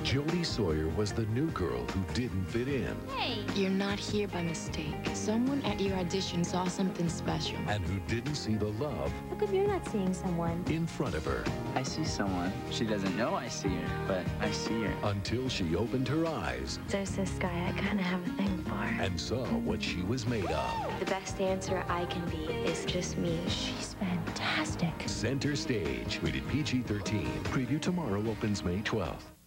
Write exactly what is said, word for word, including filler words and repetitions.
Jodie Sawyer was the new girl who didn't fit in. Hey! You're not here by mistake. Someone at your audition saw something special. And who didn't see the love How come you're not seeing someone? in front of her. I see someone. She doesn't know I see her, but I see her. Until she opened her eyes There's this guy I kind of have a thing for. and saw what she was made of. The best dancer I can be is just me. She's fantastic. Center Stage, rated P G thirteen. Preview tomorrow, opens May twelfth.